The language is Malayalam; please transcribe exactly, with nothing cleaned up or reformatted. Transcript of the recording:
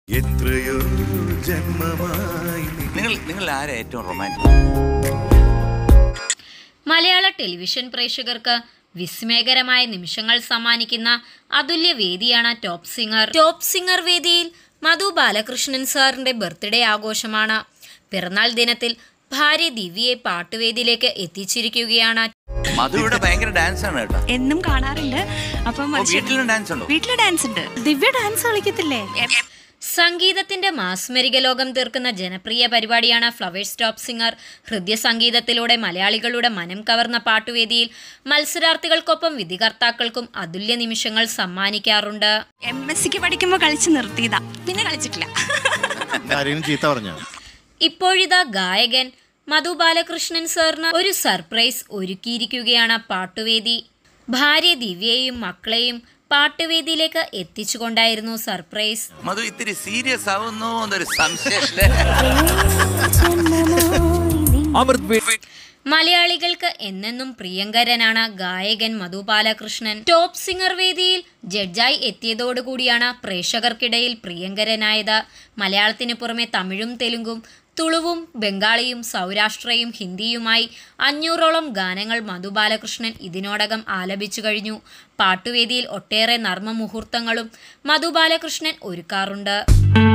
എത്രയോ ജന്മമായി നിങ്ങൾ നിങ്ങൾ ആരാ ഏറ്റവും റൊമാൻറ്റിക്? മലയാള ടെലിവിഷൻ പ്രേക്ഷകർക്ക് വിസ്മയകരമായ നിമിഷങ്ങൾ സമ്മാനിക്കുന്ന അതുല്യ വേദിയാണ് ടോപ്പ് സിംഗർ. ടോപ്പ് സിംഗർ വേദിയിൽ മധു ബാലകൃഷ്ണൻ സാറിന്റെ ബർത്ത്ഡേ ആഘോഷമാണ്. പിറന്നാൾ ദിനത്തിൽ ഭാര്യ ദിവ്യയെ പാട്ടുവേദിയിലേക്ക് എത്തിച്ചിരിക്കുകയാണ്. മധുവിടെ ഭയങ്കര ഡാൻസ് ആണ് കേട്ടോ. എന്നും കാണാറുണ്ട്. അപ്പം വീട്ടിലും ഡാൻസ് ഉണ്ടോ? വീട്ടില് ഡാൻസ് ഉണ്ട്. ദിവ്യ ഡാൻസ് കളിക്കത്തില്ലേ? സംഗീതത്തിന്റെ മാസ്മരിക ലോകം തീർക്കുന്ന ജനപ്രിയ പരിപാടിയാണ് ഫ്ലവേഴ്സ് ടോപ്പ് സിംഗർ. ഹൃദയ സംഗീതത്തിലൂടെ മലയാളികളുടെ മനം കവർന്ന പാട്ടുവേദിയിൽ മത്സരാർത്ഥികൾക്കൊപ്പം വിധികർത്താക്കൾക്കും അതുല്യ നിമിഷങ്ങൾ സമ്മാനിക്കാറുണ്ട്. എം എസ് സിക്ക് പഠിക്കുമ്പോൾ കളിച്ച് നിർത്തിയതാ, പിന്നെ കളിച്ചിട്ടില്ല. ഇപ്പോഴിതാ ഗായകൻ മധു ബാലകൃഷ്ണൻ സാറിന് ഒരു സർപ്രൈസ് ഒരുക്കിയിരിക്കുകയാണ് പാട്ടുവേദി. ഭാര്യ ദിവ്യയെയും മക്കളെയും പാട്ടുവേദിയിലേക്ക് എത്തിച്ചുകൊണ്ടായിരുന്നു സർപ്രൈസ്. മധു ഇത്തിരി സീരിയസ് ആവുന്നു എന്നൊരു സംശയം. മലയാളികൾക്ക് എന്നെന്നും പ്രിയങ്കരനാണ് ഗായകൻ മധു ബാലകൃഷ്ണൻ. ടോപ്പ് സിംഗർ വേദിയിൽ ജഡ്ജായി എത്തിയതോടുകൂടിയാണ് പ്രേക്ഷകർക്കിടയിൽ പ്രിയങ്കരനായത്. മലയാളത്തിന് പുറമെ തമിഴും തെലുങ്കും തുളുവും ബംഗാളിയും സൗരാഷ്ട്രയും ഹിന്ദിയുമായി അഞ്ഞൂറോളം ഗാനങ്ങൾ മധു ബാലകൃഷ്ണൻ ഇതിനോടകം ആലപിച്ചു കഴിഞ്ഞു. പാട്ടുവേദിയിൽ ഒട്ടേറെ നർമ്മ മുഹൂർത്തങ്ങളും മധു ബാലകൃഷ്ണൻ ഒരുക്കാറുണ്ട്.